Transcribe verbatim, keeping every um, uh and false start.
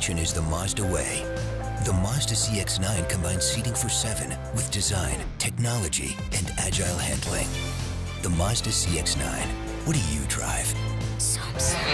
attention is the Mazda way. The Mazda C X nine combines seating for seven with design, technology, and agile handling. The Mazda C X nine. What do you drive? Something.